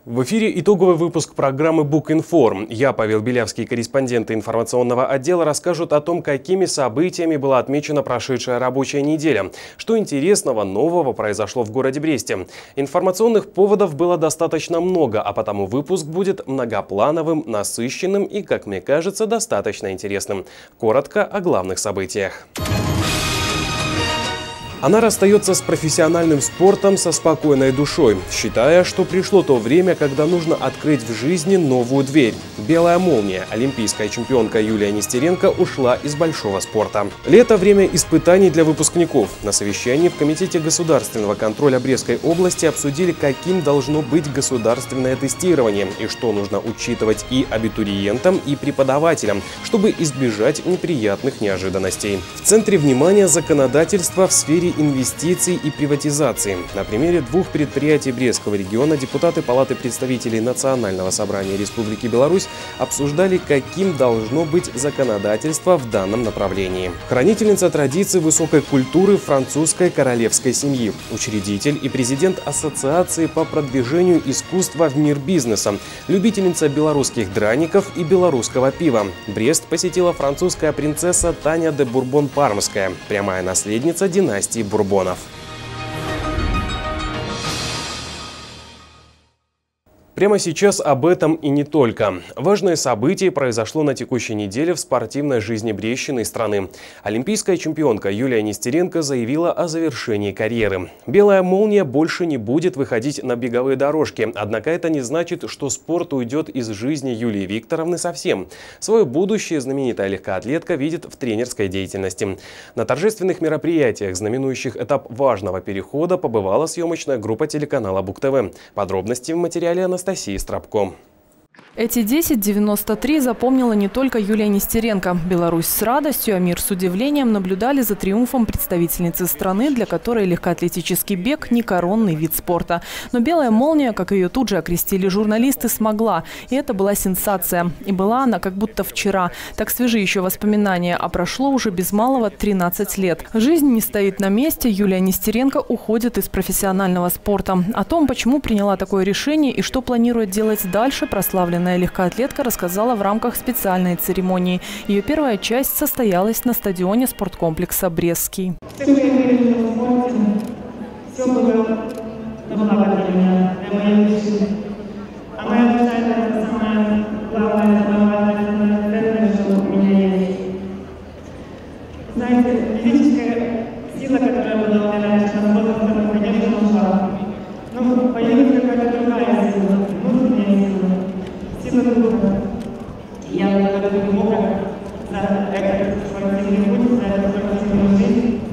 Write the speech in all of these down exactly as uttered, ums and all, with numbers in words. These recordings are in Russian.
В эфире итоговый выпуск программы «Букинформ». Я, Павел Белявский, корреспонденты информационного отдела, расскажут о том, какими событиями была отмечена прошедшая рабочая неделя. Что интересного нового произошло в городе Бресте. Информационных поводов было достаточно много, а потому выпуск будет многоплановым, насыщенным и, как мне кажется, достаточно интересным. Коротко о главных событиях. Она расстается с профессиональным спортом со спокойной душой, считая, что пришло то время, когда нужно открыть в жизни новую дверь. Белая молния. Олимпийская чемпионка Юлия Нестеренко ушла из большого спорта. Лето – время испытаний для выпускников. На совещании в Комитете государственного контроля Брестской области обсудили, каким должно быть государственное тестирование и что нужно учитывать и абитуриентам, и преподавателям, чтобы избежать неприятных неожиданностей. В центре внимания законодательство в сфере инвестиций и приватизации. На примере двух предприятий Брестского региона депутаты Палаты представителей Национального собрания Республики Беларусь обсуждали, каким должно быть законодательство в данном направлении. Хранительница традиций высокой культуры французской королевской семьи, учредитель и президент Ассоциации по продвижению искусства в мир бизнеса, любительница белорусских драников и белорусского пива. Брест посетила французская принцесса Таня де Бурбон-Пармская, прямая наследница династии Бурбонов. Прямо сейчас об этом и не только. Важное событие произошло на текущей неделе в спортивной жизни Брестщины и страны. Олимпийская чемпионка Юлия Нестеренко заявила о завершении карьеры. Белая молния больше не будет выходить на беговые дорожки. Однако это не значит, что спорт уйдет из жизни Юлии Викторовны совсем. Свое будущее знаменитая легкоатлетка видит в тренерской деятельности. На торжественных мероприятиях, знаменующих этап важного перехода, побывала съемочная группа телеканала Бук-ТВ. Подробности в материале Анастасии Страбко. Эти десять девяносто три запомнила не только Юлия Нестеренко. Беларусь с радостью, а мир с удивлением наблюдали за триумфом представительницы страны, для которой легкоатлетический бег – не коронный вид спорта. Но белая молния, как ее тут же окрестили журналисты, смогла. И это была сенсация. И была она как будто вчера. Так свежи еще воспоминания, а прошло уже без малого тринадцать лет. Жизнь не стоит на месте. Юлия Нестеренко уходит из профессионального спорта. О том, почему приняла такое решение и что планирует делать дальше, прославленная легкоатлетка рассказала в рамках специальной церемонии. Ее первая часть состоялась на стадионе спорткомплекса «Брестский». Все было благо для меня, для моей жизни. А моя душа – это самое главное, самое что у меня есть. Знаете, физическая сила, которая была раньше на возрастом, конечно, ушла. Но появилась какая-то другая сила, внутренняя сила. Я благодарю Бога за этот спортивный путь, за эту спортивную жизнь,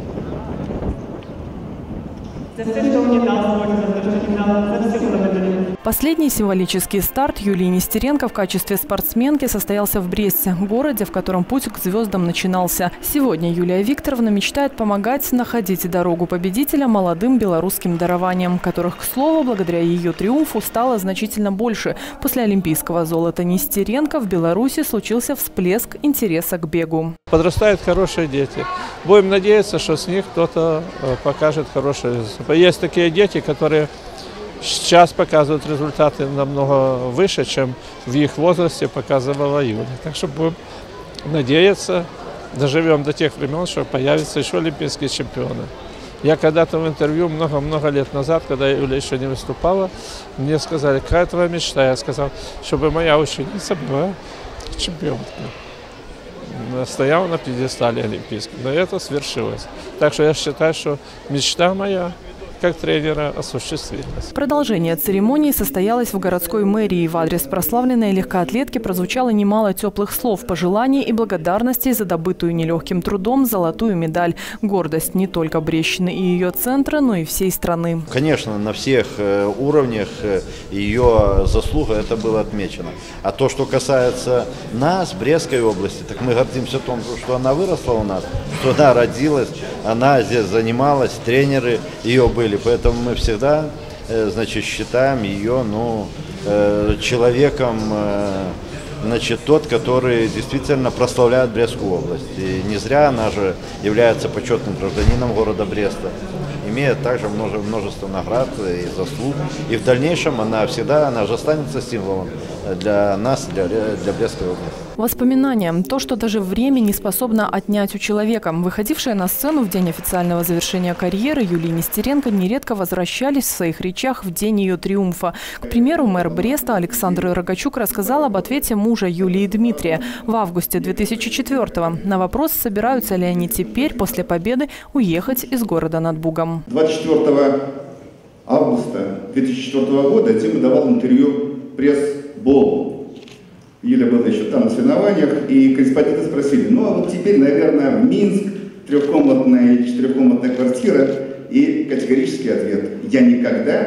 за все, что мне дал спорт, за то, что мне дал, за все благодарю. Последний символический старт Юлии Нестеренко в качестве спортсменки состоялся в Бресте, городе, в котором путь к звездам начинался. Сегодня Юлия Викторовна мечтает помогать находить дорогу победителя молодым белорусским дарованиям, которых, к слову, благодаря ее триумфу стало значительно больше. После олимпийского золота Нестеренко в Беларуси случился всплеск интереса к бегу. Подрастают хорошие дети. Будем надеяться, что с них кто-то покажет хорошие результаты. Есть такие дети, которые сейчас показывают результаты намного выше, чем в их возрасте показывала Юля. Так что будем надеяться, доживем до тех времен, что появятся еще олимпийские чемпионы. Я когда-то в интервью много-много лет назад, когда Юля еще не выступала, мне сказали, какая твоя мечта? Я сказал, чтобы моя ученица была чемпионкой. Стояла на пьедестале олимпийском, но это свершилось. Так что я считаю, что мечта моя как тренера осуществилась. Продолжение церемонии состоялось в городской мэрии. В адрес прославленной легкоатлетки прозвучало немало теплых слов, пожеланий и благодарностей за добытую нелегким трудом золотую медаль. Гордость не только Брестщины и ее центра, но и всей страны. Конечно, на всех уровнях ее заслуга это было отмечено. А то, что касается нас, Брестской области, так мы гордимся том, что она выросла у нас, что она родилась, она здесь занималась, тренеры ее были. Поэтому мы всегда, значит, считаем ее, ну, человеком, значит, тот, который действительно прославляет Брестскую область. И не зря она же является почетным гражданином города Бреста. имеет также множество наград и заслуг. И в дальнейшем она всегда, она же останется символом для нас, для, для Брестской области. Воспоминания. То, что даже время не способно отнять у человека. Выходившие на сцену в день официального завершения карьеры Юлии Нестеренко нередко возвращались в своих речах в день ее триумфа. К примеру, мэр Бреста Александр Рогачук рассказал об ответе мужа Юлии Дмитрия в августе две тысячи четвёртого на вопрос, собираются ли они теперь после победы уехать из города над Бугом. двадцать четвёртого августа две тысячи четвёртого года Дима давал интервью пресс-болу. Юля была еще там на соревнованиях, и корреспонденты спросили: ну а вот теперь, наверное, в Минск, трехкомнатная или четырехкомнатная квартира, и категорический ответ: я никогда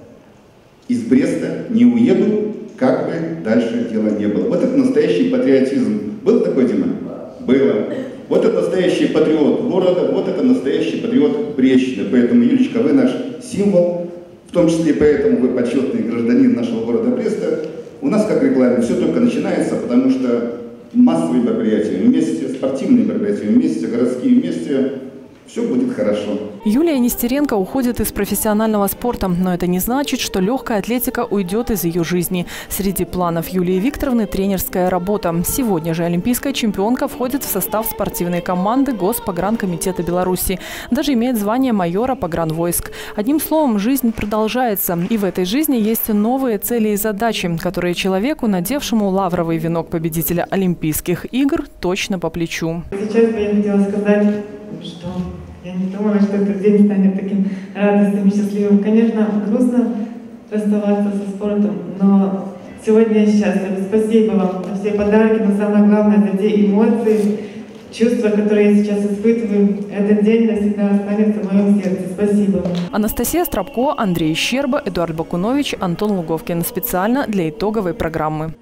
из Бреста не уеду, как бы дальше дела не было. Вот это настоящий патриотизм. Был такой, Дима? Было. Вот это настоящий патриот города, вот это настоящий патриот Брестщины. Поэтому, Юлечка, вы наш символ, в том числе поэтому вы почетный гражданин нашего города Бреста. У нас, как рекламе, все только начинается, потому что массовые мероприятия вместе, спортивные мероприятия вместе, городские вместе, все будет хорошо. Юлия Нестеренко уходит из профессионального спорта, но это не значит, что легкая атлетика уйдет из ее жизни. Среди планов Юлии Викторовны – тренерская работа. Сегодня же олимпийская чемпионка входит в состав спортивной команды Госпогранкомитета Беларуси. Даже имеет звание майора погранвойск. Одним словом, жизнь продолжается. И в этой жизни есть новые цели и задачи, которые человеку, надевшему лавровый венок победителя Олимпийских игр, точно по плечу. Сейчас бы я хотела сказать, что я не думала, что этот день станет таким радостным и счастливым. Конечно, грустно расставаться со спортом, но сегодня я счастлива. Спасибо вам за все подарки, но самое главное за те эмоции, чувства, которые я сейчас испытываю. Этот день навсегда останется в моем сердце. Спасибо. Анастасия Стропко, Андрей Щерба, Эдуард Бакунович, Антон Луговкин. Специально для итоговой программы.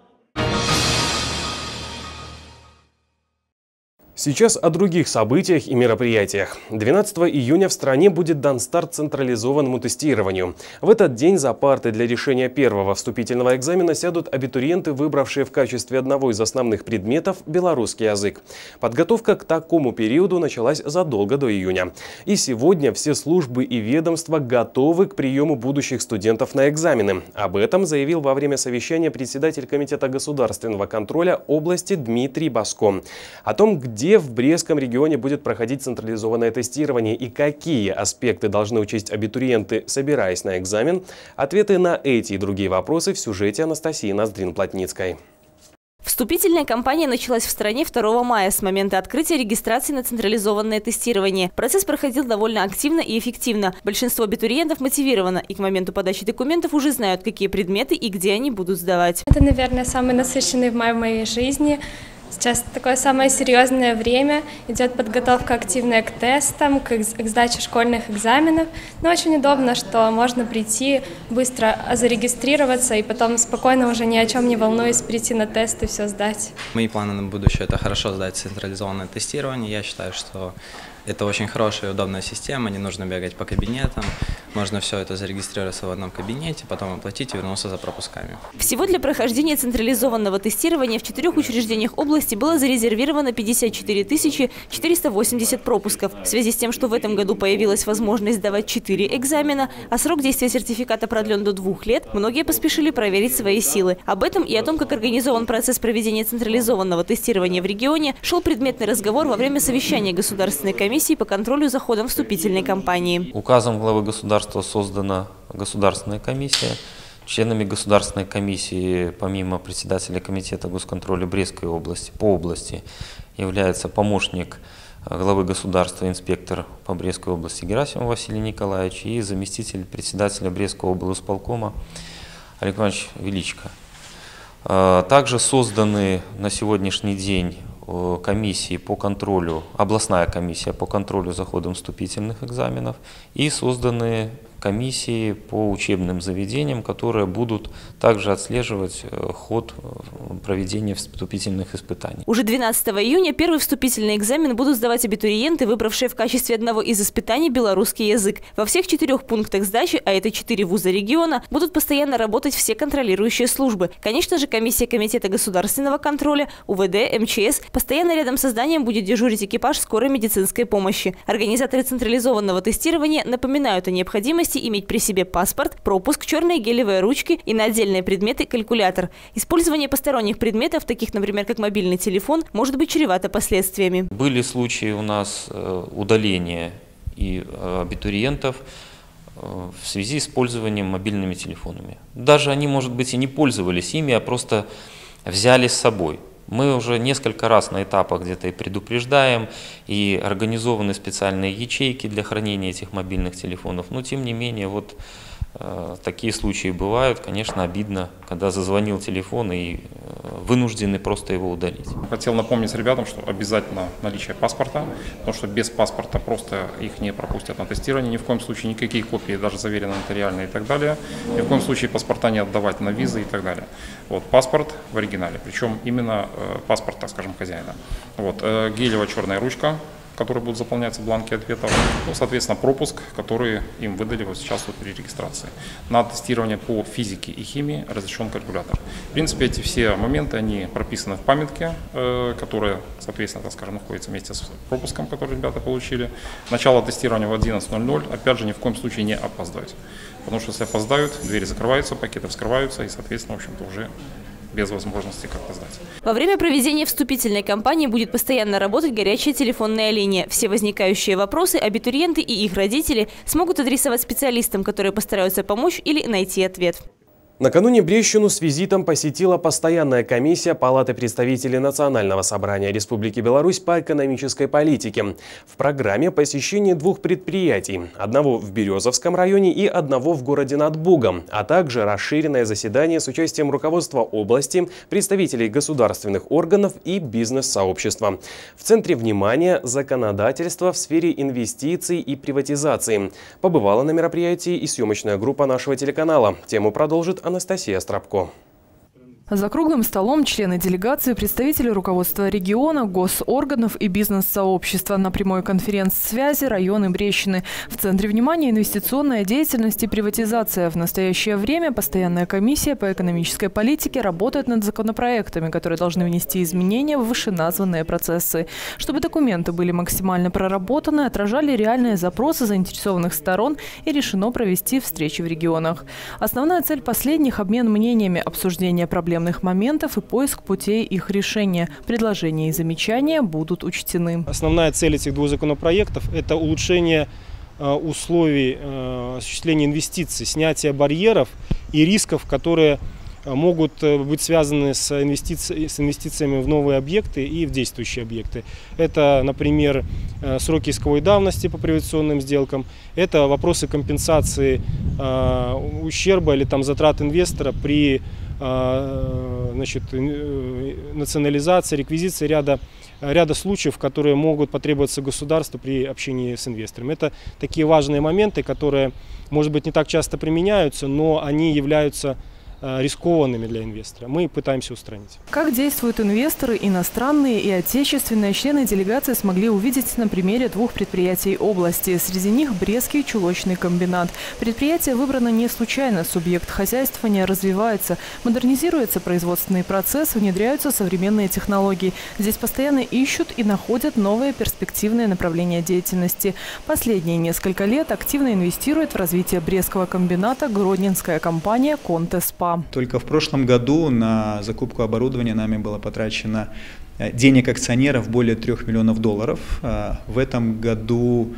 Сейчас о других событиях и мероприятиях. двенадцатого июня в стране будет дан старт централизованному тестированию. В этот день за парты для решения первого вступительного экзамена сядут абитуриенты, выбравшие в качестве одного из основных предметов белорусский язык. Подготовка к такому периоду началась задолго до июня. И сегодня все службы и ведомства готовы к приему будущих студентов на экзамены. Об этом заявил во время совещания председатель Комитета государственного контроля области Дмитрий Баско. О том, где Где в Брестском регионе будет проходить централизованное тестирование и какие аспекты должны учесть абитуриенты, собираясь на экзамен, ответы на эти и другие вопросы в сюжете Анастасии Ноздрин-Плотницкой. Вступительная кампания началась в стране второго мая с момента открытия регистрации на централизованное тестирование. Процесс проходил довольно активно и эффективно. Большинство абитуриентов мотивировано и к моменту подачи документов уже знают, какие предметы и где они будут сдавать. Это, наверное, самый насыщенный май в моей жизни. Сейчас такое самое серьезное время, идет подготовка активная к тестам, к, к сдаче школьных экзаменов. Но очень удобно, что можно прийти, быстро зарегистрироваться и потом спокойно, уже ни о чем не волнуясь, прийти на тест и все сдать. Мои планы на будущее – это хорошо сдать централизованное тестирование. Я считаю, что это очень хорошая и удобная система, не нужно бегать по кабинетам. Можно все это зарегистрироваться в одном кабинете, потом оплатить и вернуться за пропусками. Всего для прохождения централизованного тестирования в четырех учреждениях области было зарезервировано пятьдесят четыре тысячи четыреста восемьдесят пропусков. В связи с тем, что в этом году появилась возможность сдавать четыре экзамена, а срок действия сертификата продлен до двух лет, многие поспешили проверить свои силы. Об этом и о том, как организован процесс проведения централизованного тестирования в регионе, шел предметный разговор во время совещания Государственной комиссии по контролю за ходом вступительной кампании. Указом главы государства создана государственная комиссия. Членами государственной комиссии, помимо председателя комитета госконтроля Брестской области, по области, является помощник главы государства, инспектор по Брестской области Герасимов Василий Николаевич и заместитель председателя Брестского облсполкома Олег Иванович Величко. Также созданы на сегодняшний день комиссии по контролю, областная комиссия по контролю за ходом вступительных экзаменов и созданы комиссии по учебным заведениям, которые будут также отслеживать ход проведения вступительных испытаний. Уже двенадцатого июня первый вступительный экзамен будут сдавать абитуриенты, выбравшие в качестве одного из испытаний белорусский язык. Во всех четырех пунктах сдачи, а это четыре вуза региона, будут постоянно работать все контролирующие службы. Конечно же, комиссия Комитета государственного контроля, УВД, МЧС. Постоянно рядом с зданием будет дежурить экипаж скорой медицинской помощи. Организаторы централизованного тестирования напоминают о необходимости иметь при себе паспорт, пропуск, черные гелевые ручки и на отдельные предметы калькулятор. Использование посторонних предметов, таких, например, как мобильный телефон, может быть чревато последствиями. Были случаи у нас удаления и абитуриентов в связи с пользованием мобильными телефонами. Даже они, может быть, и не пользовались ими, а просто взяли с собой. Мы уже несколько раз на этапах где-то и предупреждаем, и организованы специальные ячейки для хранения этих мобильных телефонов. Но тем не менее, вот э, такие случаи бывают. Конечно, обидно, когда зазвонил телефон и э, вынуждены просто его удалить. Хотел напомнить ребятам, что обязательно наличие паспорта, потому что без паспорта просто их не пропустят на тестирование. Ни в коем случае никакие копии, даже заверенные нотариальные и так далее. Ни в коем случае паспорта не отдавать на визы и так далее. Вот, паспорт в оригинале, причем именно э, паспорт, так скажем, хозяина. Вот, э, гелевая черная ручка, которой будут заполняться бланки ответов, ну, соответственно, пропуск, который им выдали вот сейчас вот при регистрации. На тестирование по физике и химии разрешен калькулятор. В принципе, эти все моменты, они прописаны в памятке, э, которая, соответственно, так скажем, находится вместе с пропуском, который ребята получили. Начало тестирования в одиннадцать ноль ноль, опять же, ни в коем случае не опоздать. Потому что если опоздают, двери закрываются, пакеты вскрываются и, соответственно, в общем-то, уже без возможности как-то сдать. Во время проведения вступительной кампании будет постоянно работать горячая телефонная линия. Все возникающие вопросы абитуриенты и их родители смогут адресовать специалистам, которые постараются помочь или найти ответ. Накануне Брещину с визитом посетила постоянная комиссия Палаты представителей Национального собрания Республики Беларусь по экономической политике. В программе посещение двух предприятий – одного в Березовском районе и одного в городе над Бугом, а также расширенное заседание с участием руководства области, представителей государственных органов и бизнес-сообщества. В центре внимания – законодательство в сфере инвестиций и приватизации. Побывала на мероприятии и съемочная группа нашего телеканала. Тему продолжит Анастасия Страбко. За круглым столом члены делегации, представители руководства региона, госорганов и бизнес-сообщества на прямой конференц-связи районы Брещины. В центре внимания инвестиционная деятельность и приватизация. В настоящее время постоянная комиссия по экономической политике работает над законопроектами, которые должны внести изменения в вышеназванные процессы. Чтобы документы были максимально проработаны, отражали реальные запросы заинтересованных сторон и решено провести встречи в регионах. Основная цель последних – обмен мнениями, обсуждение проблем моментов и поиск путей их решения. Предложения и замечания будут учтены. Основная цель этих двух законопроектов – это улучшение э, условий э, осуществления инвестиций, снятие барьеров и рисков, которые э, могут быть связаны с, инвестици... с инвестициями в новые объекты и в действующие объекты. Это, например, э, сроки исковой давности по приватизационным сделкам, это вопросы компенсации э, ущерба или там, затрат инвестора при Значит, национализация, реквизиция ряда, ряда случаев, которые могут потребоваться государству при общении с инвестором. Это такие важные моменты, которые, может быть, не так часто применяются, но они являются рискованными для инвестора. Мы пытаемся устранить. Как действуют инвесторы, иностранные и отечественные, члены делегации смогли увидеть на примере двух предприятий области. Среди них Брестский чулочный комбинат. Предприятие выбрано не случайно. Субъект хозяйствования развивается, модернизируется производственный процесс, внедряются современные технологии. Здесь постоянно ищут и находят новые перспективные направления деятельности. Последние несколько лет активно инвестирует в развитие Брестского комбината гродненская компания «Конте-Спа». Только в прошлом году на закупку оборудования нами было потрачено денег акционеров более трех миллионов долларов. В этом году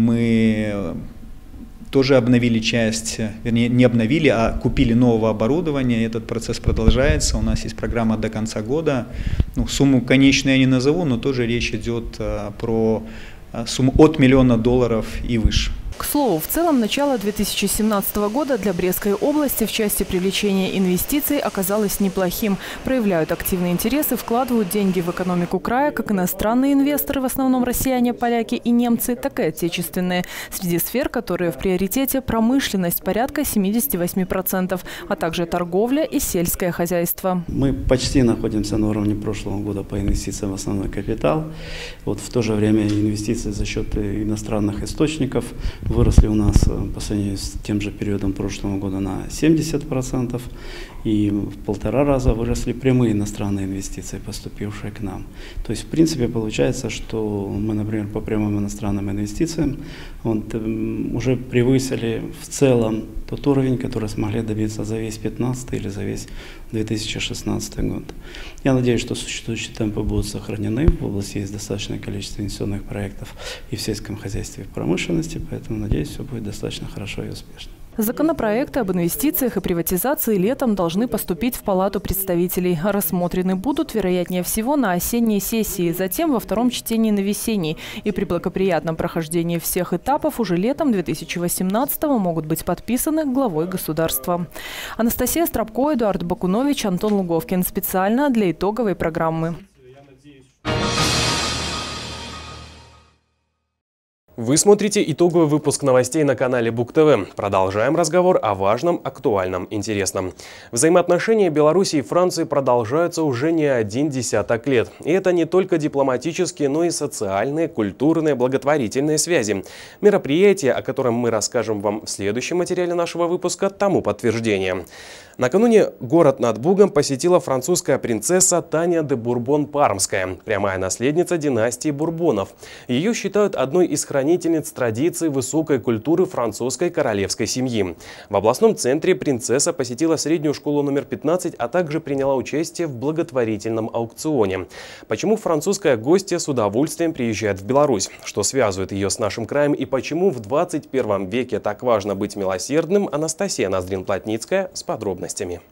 мы тоже обновили часть, вернее не обновили, а купили нового оборудования. Этот процесс продолжается. У нас есть программа до конца года. Ну, сумму конечную я не назову, но тоже речь идет про сумму от миллиона долларов и выше. К слову, в целом начало две тысячи семнадцатого года для Брестской области в части привлечения инвестиций оказалось неплохим. Проявляют активный интерес и вкладывают деньги в экономику края как иностранные инвесторы, в основном россияне, поляки и немцы, так и отечественные. Среди сфер, которые в приоритете, промышленность порядка семидесяти восьми процентов, а также торговля и сельское хозяйство. Мы почти находимся на уровне прошлого года по инвестициям в основной капитал. Вот в то же время инвестиции за счет иностранных источников выросли у нас по сравнению с тем же периодом прошлого года на семьдесят процентов. И в полтора раза выросли прямые иностранные инвестиции, поступившие к нам. То есть, в принципе, получается, что мы, например, по прямым иностранным инвестициям вот, уже превысили в целом тот уровень, который смогли добиться за весь две тысячи пятнадцатый или за весь две тысячи шестнадцатый год. Я надеюсь, что существующие темпы будут сохранены. В области есть достаточное количество инвестиционных проектов и в сельском хозяйстве, и в промышленности, поэтому, надеюсь, все будет достаточно хорошо и успешно. Законопроекты об инвестициях и приватизации летом должны поступить в Палату представителей. Рассмотрены будут, вероятнее всего, на осенней сессии, затем во втором чтении на весенней. И при благоприятном прохождении всех этапов уже летом две тысячи восемнадцатого могут быть подписаны главой государства. Анастасия Стропко, Эдуард Бакунович, Антон Луговкин. Специально для итоговой программы. Вы смотрите итоговый выпуск новостей на канале Бук ТВ. Продолжаем разговор о важном, актуальном, интересном. Взаимоотношения Беларуси и Франции продолжаются уже не один десяток лет. И это не только дипломатические, но и социальные, культурные, благотворительные связи. Мероприятие, о котором мы расскажем вам в следующем материале нашего выпуска, тому подтверждение. Накануне город над Бугом посетила французская принцесса Таня де Бурбон-Пармская, прямая наследница династии Бурбонов. Ее считают одной из хранительниц традиций высокой культуры французской королевской семьи. В областном центре принцесса посетила среднюю школу номер пятнадцать, а также приняла участие в благотворительном аукционе. Почему французская гостья с удовольствием приезжает в Беларусь? Что связывает ее с нашим краем и почему в двадцать первом веке так важно быть милосердным? Анастасия Ноздрин-Плотницкая с подробностями.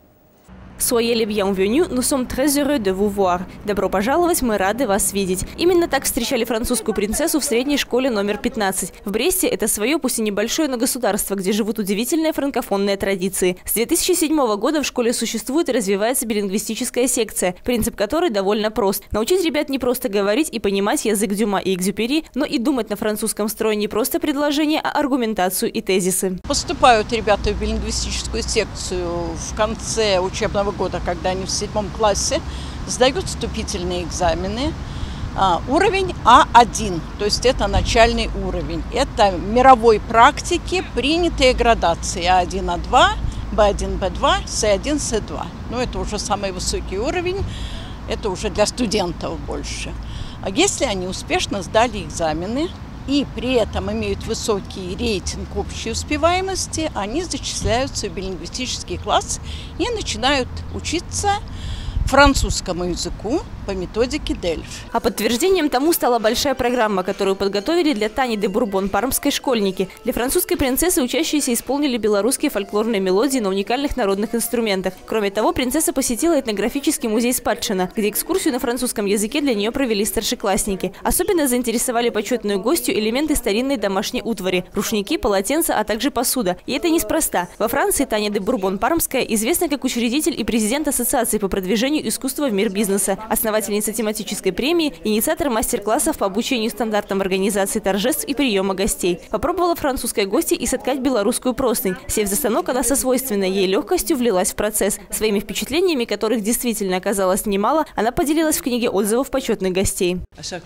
Soyez les bienvenus, nous sommes très heureux de vous voir. Добро пожаловать, мы рады вас видеть. Именно так встречали французскую принцессу в средней школе номер пятнадцать. В Бресте это свое, пусть и небольшое, но государство, где живут удивительные франкофонные традиции. С две тысячи седьмого года в школе существует и развивается билингвистическая секция, принцип которой довольно прост. Научить ребят не просто говорить и понимать язык Дюма и Экзюпери, но и думать на французском, строя не просто предложения, а аргументацию и тезисы. Поступают ребята в билингвистическую секцию в конце учебного года, когда они в седьмом классе, сдают вступительные экзамены. А, уровень А один, то есть это начальный уровень. Это мировой практики принятые градации А один, А два, Б один, Б два, С один, С два. Ну, это уже самый высокий уровень, это уже для студентов больше. А если они успешно сдали экзамены и при этом имеют высокий рейтинг общей успеваемости, они зачисляются в билингвистический класс и начинают учиться французскому языку по методике Дельф. А подтверждением тому стала большая программа, которую подготовили для Тани де Бурбон-Пармской школьники. Для французской принцессы учащиеся исполнили белорусские фольклорные мелодии на уникальных народных инструментах. Кроме того, принцесса посетила этнографический музей Спадщина, где экскурсию на французском языке для нее провели старшеклассники. Особенно заинтересовали почетную гостью элементы старинной домашней утвари – рушники, полотенца, а также посуда. И это неспроста. Во Франции Таня де Бурбон-Пармская известна как учредитель и президент Ассоциации по продвижению искусства в мир бизнеса, основательница тематической премии, инициатор мастер-классов по обучению стандартам организации торжеств и приема гостей. Попробовала французская гостья и соткать белорусскую простынь. Сев за станок, она со свойственной ей легкостью влилась в процесс. Своими впечатлениями, которых действительно оказалось немало, она поделилась в книге отзывов почетных гостей.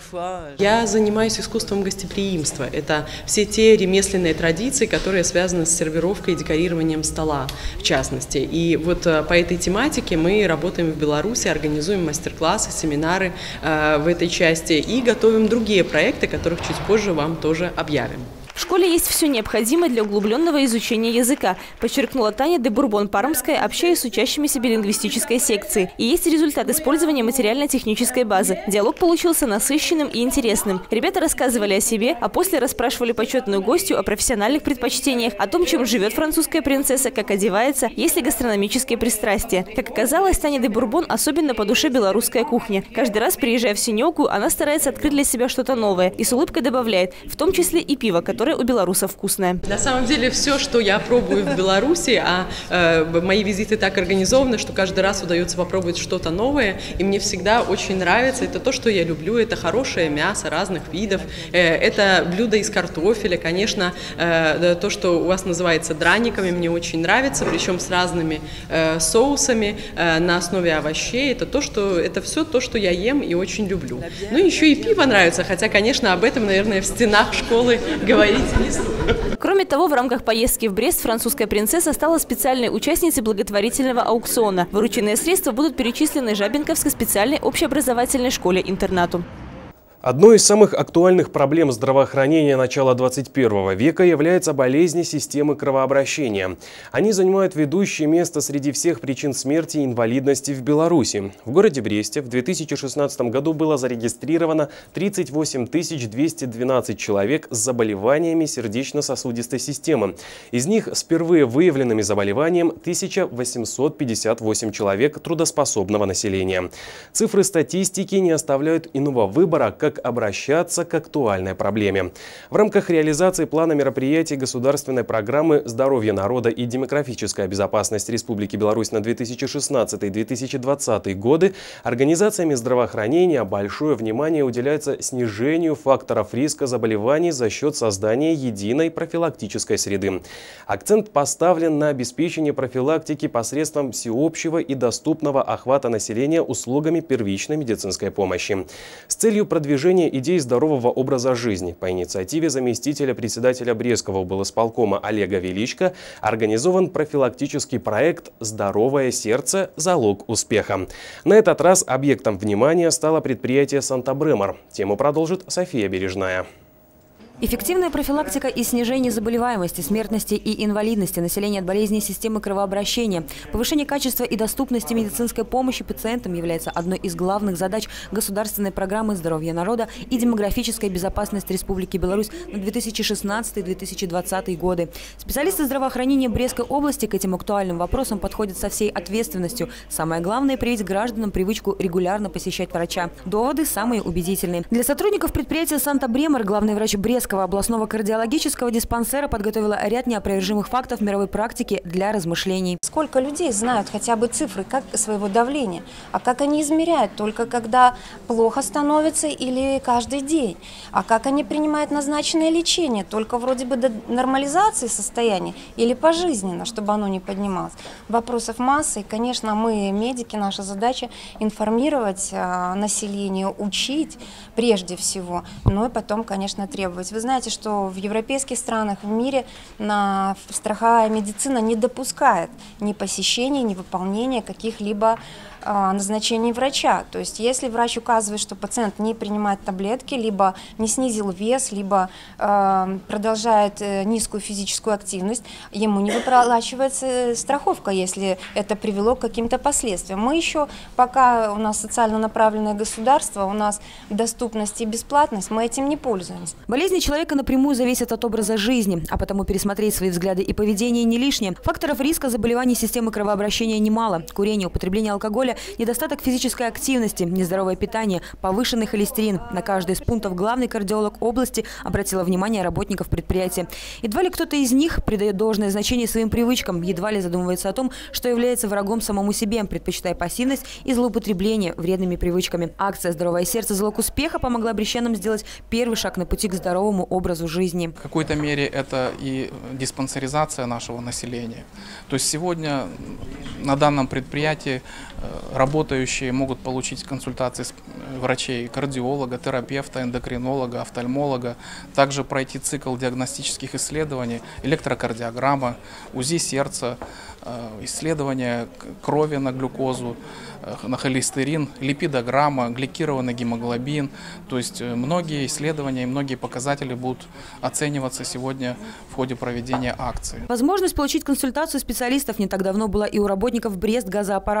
Я занимаюсь искусством гостеприимства. Это все те ремесленные традиции, которые связаны с сервировкой и декорированием стола, в частности. И вот по этой тематике мы работаем в Беларуси. Беларуси, организуем мастер-классы, семинары э, в этой части и готовим другие проекты, которых чуть позже вам тоже объявим. В школе есть все необходимое для углубленного изучения языка, подчеркнула Таня де Бурбон-Пармская, общаясь с учащимися билингвистической секции. И есть результат использования материально-технической базы. Диалог получился насыщенным и интересным. Ребята рассказывали о себе, а после расспрашивали почетную гостью о профессиональных предпочтениях, о том, чем живет французская принцесса, как одевается, есть ли гастрономические пристрастия. Как оказалось, Тане де Бурбон особенно по душе белорусская кухня. Каждый раз, приезжая в Синьогу, она старается открыть для себя что-то новое и с улыбкой добавляет, в том числе и пиво, которое которое у белорусов вкусное. На самом деле все, что я пробую в Беларуси, а э, мои визиты так организованы, что каждый раз удается попробовать что-то новое, и мне всегда очень нравится. Это то, что я люблю, это хорошее мясо разных видов, э, это блюдо из картофеля, конечно, э, то, что у вас называется драниками, мне очень нравится, причем с разными э, соусами э, на основе овощей. Это то, что это все то, что я ем и очень люблю. Ну еще и пиво нравится, хотя, конечно, об этом, наверное, в стенах школы говорить не стоит. Кроме того, в рамках поездки в Брест французская принцесса стала специальной участницей благотворительного аукциона. Вырученные средства будут перечислены Жабинковской специальной общеобразовательной школе-интернату. Одной из самых актуальных проблем здравоохранения начала двадцать первого века является болезни системы кровообращения. Они занимают ведущее место среди всех причин смерти и инвалидности в Беларуси. В городе Бресте в две тысячи шестнадцатом году было зарегистрировано тридцать восемь тысяч двести двенадцать человек с заболеваниями сердечно-сосудистой системы. Из них с впервые выявленными заболеванием тысяча восемьсот пятьдесят восемь человек трудоспособного населения. Цифры статистики не оставляют иного выбора, как как обращаться к актуальной проблеме. В рамках реализации плана мероприятий государственной программы «Здоровье народа и демографическая безопасность Республики Беларусь на две тысячи шестнадцатый — две тысячи двадцатый годы организациями здравоохранения большое внимание уделяется снижению факторов риска заболеваний за счет создания единой профилактической среды. Акцент поставлен на обеспечение профилактики посредством всеобщего и доступного охвата населения услугами первичной медицинской помощи. С целью продвижения идей здорового образа жизни по инициативе заместителя председателя Брестского облсполкома Олега Величко организован профилактический проект «Здоровое сердце. Залог успеха». На этот раз объектом внимания стало предприятие «Санта-Бремор». Тему продолжит София Бережная. Эффективная профилактика и снижение заболеваемости, смертности и инвалидности населения от болезней системы кровообращения, повышение качества и доступности медицинской помощи пациентам является одной из главных задач государственной программы «Здоровье народа и демографическая безопасность Республики Беларусь» на две тысячи шестнадцатый — две тысячи двадцатый годы. Специалисты здравоохранения Брестской области к этим актуальным вопросам подходят со всей ответственностью. Самое главное – привить гражданам привычку регулярно посещать врача. Доводы самые убедительные. Для сотрудников предприятия «Санта-Бремор» главный врач Брестского областного кардиологического диспансера подготовила ряд неопровержимых фактов мировой практики для размышлений. Сколько людей знают хотя бы цифры как своего давления, а как они измеряют? Только когда плохо становится или каждый день? А как они принимают назначенное лечение? Только вроде бы до нормализации состояния или пожизненно, чтобы оно не поднималось? Вопросов масса, и, конечно, мы, медики, наша задача информировать население, учить прежде всего, но и потом, конечно, требовать. Вы знаете, что в европейских странах, в мире на страховая медицина не допускает ни посещения, ни выполнения каких-либо э, назначений врача. То есть если врач указывает, что пациент не принимает таблетки, либо не снизил вес, либо э, продолжает э, низкую физическую активность, ему не выплачивается страховка, если это привело к каким-то последствиям. Мы еще, пока у нас социально направленное государство, у нас доступность и бесплатность, мы этим не пользуемся. Болезни человека напрямую зависят от образа жизни, а потому пересмотреть свои взгляды и поведение не лишнее. Факторов риска заболеваний системы кровообращения немало. Курение, употребление алкоголя, недостаток физической активности, нездоровое питание, повышенный холестерин. На каждый из пунктов главный кардиолог области обратила внимание работников предприятия. Едва ли кто-то из них придает должное значение своим привычкам, едва ли задумывается о том, что является врагом самому себе, предпочитая пассивность и злоупотребление вредными привычками. Акция «Здоровое сердце. Залог успеха» помогла брестчанам сделать первый шаг на пути к здоровому образу жизни. В какой-то мере это и диспансеризация нашего населения. То есть сегодня на данном предприятии работающие могут получить консультации врачей, кардиолога, терапевта, эндокринолога, офтальмолога, также пройти цикл диагностических исследований, электрокардиограмма, УЗИ сердца, исследования крови на глюкозу, на холестерин, липидограмма, гликированный гемоглобин. То есть многие исследования и многие показатели будут оцениваться сегодня в ходе проведения акции. Возможность получить консультацию специалистов не так давно была и у работников Брест газоаппарата.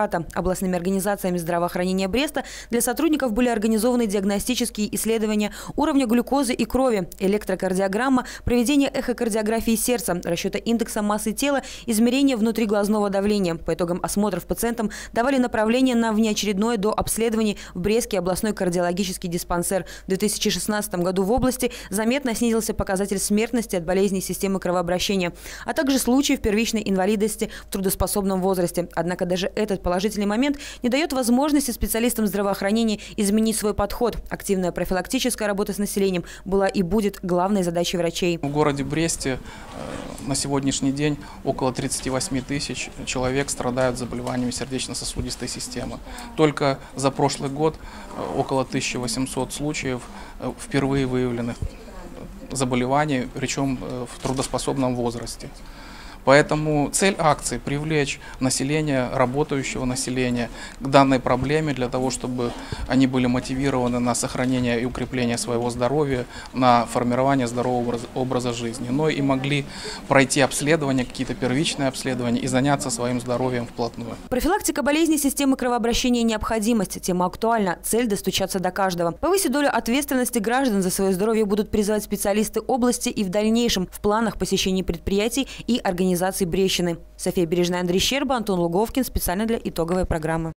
областными организациями здравоохранения Бреста для сотрудников были организованы диагностические исследования уровня глюкозы и крови, электрокардиограмма, проведение эхокардиографии сердца, расчета индекса массы тела, измерение внутриглазного давления. По итогам осмотров пациентам давали направление на внеочередное до обследований в Брестский областной кардиологический диспансер. В две тысячи шестнадцатом году в области заметно снизился показатель смертности от болезней системы кровообращения, а также случаев первичной инвалидности в трудоспособном возрасте. Однако даже этот положительный момент не дает возможности специалистам здравоохранения изменить свой подход. Активная профилактическая работа с населением была и будет главной задачей врачей. В городе Бресте на сегодняшний день около тридцати восьми тысяч человек страдают заболеваниями сердечно-сосудистой системы. Только за прошлый год около тысячи восьмисот случаев впервые выявленных заболеваний, причем в трудоспособном возрасте. Поэтому цель акции – привлечь население, работающего населения к данной проблеме, для того, чтобы они были мотивированы на сохранение и укрепление своего здоровья, на формирование здорового образа жизни, но и могли пройти обследования, какие-то первичные обследования и заняться своим здоровьем вплотную. Профилактика болезней системы кровообращения – необходимость. Тема актуальна. Цель – достучаться до каждого. Повысить долю ответственности граждан за свое здоровье будут призывать специалисты области и в дальнейшем в планах посещения предприятий и организаций. Организации Брещины. София Бережная, Андрей Щерба, Антон Луговкин. Специально для итоговой программы.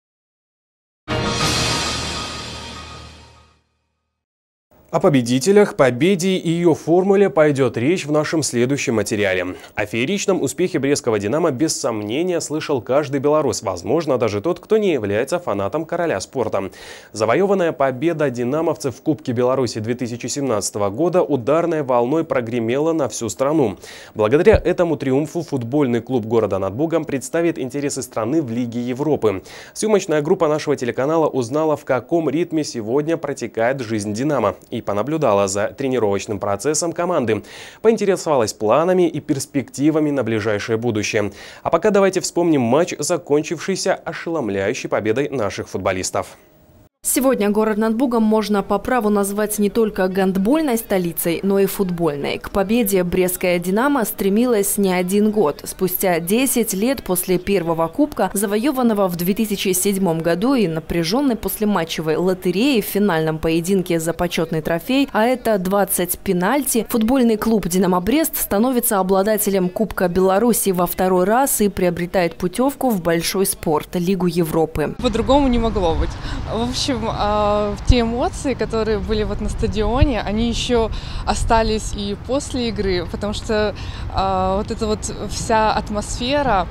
О победителях, победе и ее формуле пойдет речь в нашем следующем материале. О фееричном успехе брестского «Динамо» без сомнения слышал каждый белорус, возможно, даже тот, кто не является фанатом короля спорта. Завоеванная победа динамовцев в Кубке Беларуси две тысячи семнадцатого года ударной волной прогремела на всю страну. Благодаря этому триумфу футбольный клуб города над Бугом представит интересы страны в Лиге Европы. Съемочная группа нашего телеканала узнала, в каком ритме сегодня протекает жизнь «Динамо», и понаблюдала за тренировочным процессом команды, поинтересовалась планами и перспективами на ближайшее будущее. А пока давайте вспомним матч, закончившийся ошеломляющей победой наших футболистов. Сегодня город над Бугом можно по праву назвать не только гандбольной столицей, но и футбольной. К победе брестская «Динамо» стремилась не один год. Спустя десять лет после первого кубка, завоеванного в две тысячи седьмом году и напряженной послематчевой лотереи в финальном поединке за почетный трофей, а это двадцать пенальти, футбольный клуб «Динамо Брест» становится обладателем Кубка Беларуси во второй раз и приобретает путевку в большой спорт – Лигу Европы. По-другому не могло быть. В общем, те эмоции, которые были вот на стадионе, они еще остались и после игры, потому что э, вот эта вот вся атмосфера,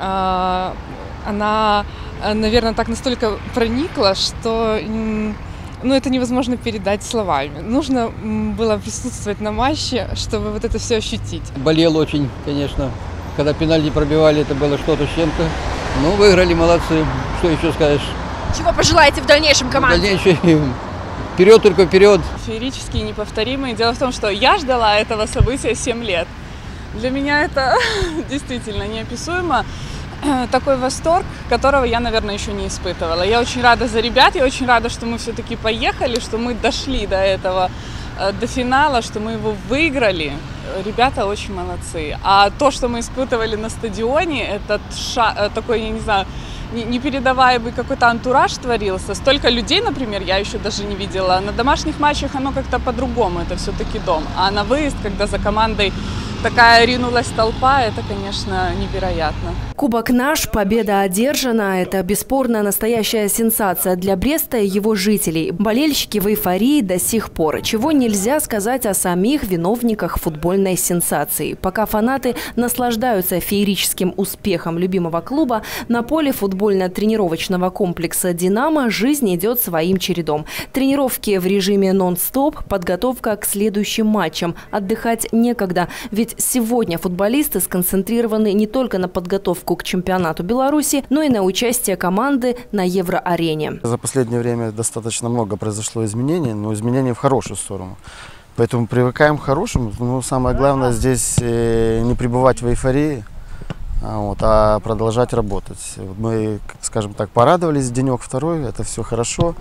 э, она, наверное, так настолько проникла, что ну, это невозможно передать словами. Нужно было присутствовать на матче, чтобы вот это все ощутить. Болел очень, конечно. Когда пенальти пробивали, это было что-то с чем-то. Ну, выиграли, молодцы. Что еще скажешь? Чего пожелаете в дальнейшем команде? В дальнейшем вперед, только вперед. Феерический, неповторимый. Дело в том, что я ждала этого события семь лет. Для меня это действительно неописуемо. Такой восторг, которого я, наверное, еще не испытывала. Я очень рада за ребят, я очень рада, что мы все-таки поехали, что мы дошли до этого, до финала, что мы его выиграли. Ребята очень молодцы. А то, что мы испытывали на стадионе, этот ша... такой, я не знаю, непередаваемый какой-то антураж творился. Столько людей, например, я еще даже не видела. На домашних матчах оно как-то по-другому, это все-таки дом. А на выезд, когда за командой такая ринулась толпа, это, конечно, невероятно. Кубок наш, победа одержана. Это бесспорно настоящая сенсация для Бреста и его жителей. Болельщики в эйфории до сих пор. Чего нельзя сказать о самих виновниках футбольной сенсации. Пока фанаты наслаждаются феерическим успехом любимого клуба, на поле футбольно-тренировочного комплекса «Динамо» жизнь идет своим чередом. Тренировки в режиме нон-стоп, подготовка к следующим матчам. Отдыхать некогда, ведь сегодня футболисты сконцентрированы не только на подготовку к чемпионату Беларуси, но и на участие команды на Евроарене. За последнее время достаточно много произошло изменений, но изменений в хорошую сторону. Поэтому привыкаем к хорошему. Но самое главное здесь не пребывать в эйфории, вот, а продолжать работать. Мы, скажем так, порадовались денек второй, это все хорошо.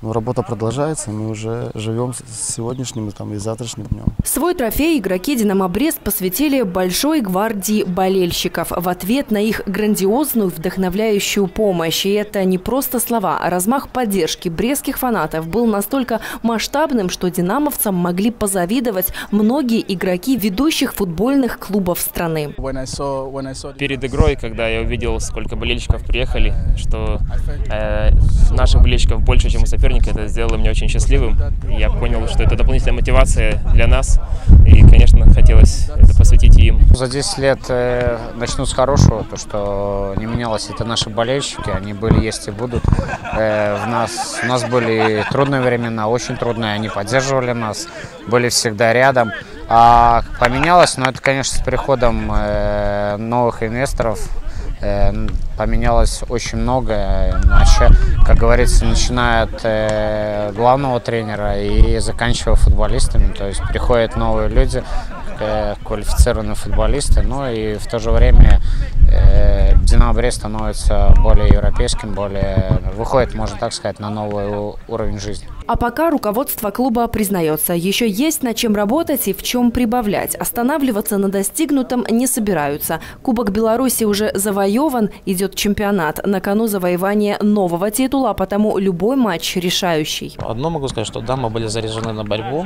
Но работа продолжается, мы уже живем с сегодняшним там, и завтрашним днем. Свой трофей игроки «Динамо Брест» посвятили большой гвардии болельщиков в ответ на их грандиозную, вдохновляющую помощь. И это не просто слова, а размах поддержки брестских фанатов был настолько масштабным, что динамовцам могли позавидовать многие игроки ведущих футбольных клубов страны. Перед игрой, когда я увидел, сколько болельщиков приехали, что э, наших болельщиков больше, чем у соперника, это сделало меня очень счастливым. Я понял, что это дополнительная мотивация для нас. И, конечно, хотелось это посвятить им. За десять лет э, начну с хорошего, то, что не менялось, это наши болельщики, они были, есть и будут. Э, в нас, у нас были трудные времена, очень трудные, они поддерживали нас, были всегда рядом. А поменялось, но это, конечно, с приходом э, новых инвесторов э, поменялось очень многое. Как говорится, начиная от э, главного тренера и заканчивая футболистами. То есть приходят новые люди, э, квалифицированные футболисты, но и в то же время э, «Динамо Брест» становится более европейским, более выходит, можно так сказать, на новый уровень жизни. А пока руководство клуба признается, еще есть над чем работать и в чем прибавлять. Останавливаться на достигнутом не собираются. Кубок Беларуси уже завоеван, идет чемпионат. На кону завоевание нового титула, а потому любой матч решающий. Одно могу сказать, что да, мы были заряжены на борьбу.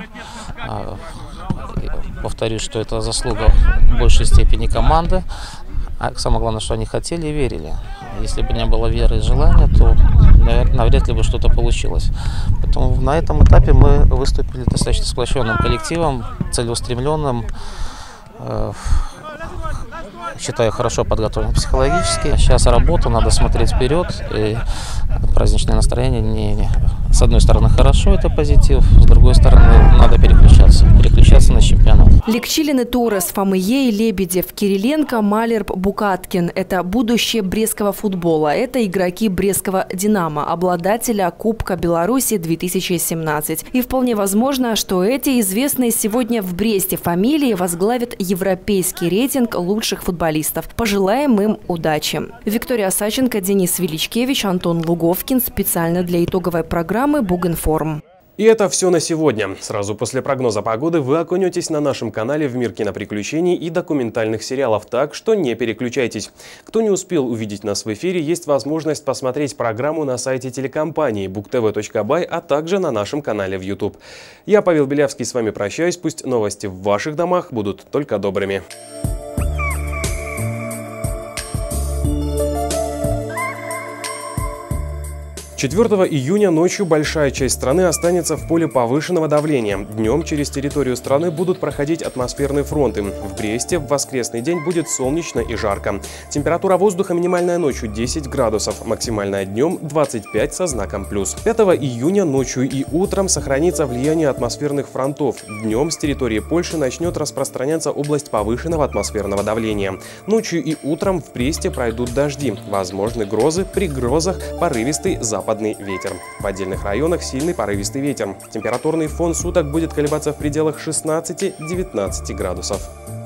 Повторюсь, что это заслуга в большей степени команды. А самое главное, что они хотели и верили. Если бы не было веры и желания, то, наверное, навряд ли бы что-то получилось. Поэтому на этом этапе мы выступили достаточно сплоченным коллективом, целеустремленным, э, считаю, хорошо подготовленным психологически. Сейчас работа, надо смотреть вперед. И праздничное настроение, не, не. С одной стороны, хорошо, это позитив, с другой стороны, надо переключаться. Переключаться на чемпионат. Ликчилин и Торрес, Фомией, Лебедев, Кириленко, Малерб, Букаткин – это будущее брестского футбола. Это игроки брестского «Динамо», обладателя Кубка Беларуси две тысячи семнадцать. И вполне возможно, что эти известные сегодня в Бресте фамилии возглавят европейский рейтинг лучших футболистов. Пожелаем им удачи. Виктория Саченко, Денис Величкевич, Антон Луговкин. Специально для итоговой программы «Бугинформ». И это все на сегодня. Сразу после прогноза погоды вы окунетесь на нашем канале в мир киноприключений и документальных сериалов, так что не переключайтесь. Кто не успел увидеть нас в эфире, есть возможность посмотреть программу на сайте телекомпании бук тэ вэ точка бай, а также на нашем канале в ютуб. Я, Павел Белявский, с вами прощаюсь. Пусть новости в ваших домах будут только добрыми. четвёртого июня ночью большая часть страны останется в поле повышенного давления. Днем через территорию страны будут проходить атмосферные фронты. В Бресте в воскресный день будет солнечно и жарко. Температура воздуха минимальная ночью десять градусов, максимальная днем двадцать пять со знаком плюс. пятого июня ночью и утром сохранится влияние атмосферных фронтов. Днем с территории Польши начнет распространяться область повышенного атмосферного давления. Ночью и утром в Бресте пройдут дожди. Возможны грозы, при грозах порывистый западный Западный ветер. В отдельных районах сильный порывистый ветер. Температурный фон суток будет колебаться в пределах шестнадцати-девятнадцати градусов.